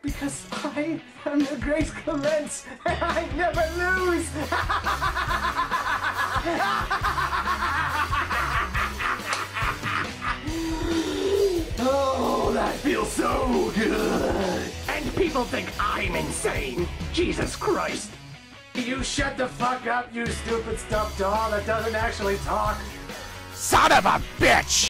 Because I am the great Clement, and I never lose! Oh, that feels so good! And people think I'm insane! Jesus Christ! You shut the fuck up, you stupid stuffed doll that doesn't actually talk! Son of a bitch!